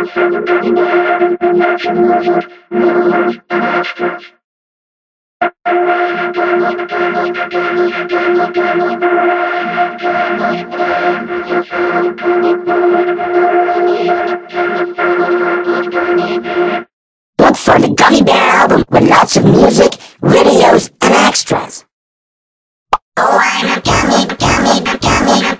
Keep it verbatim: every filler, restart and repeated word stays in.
Look for the Gummy Bear album with lots of music, videos, and extras. Oh, I'm a gummy, gummy, gummy, gummy.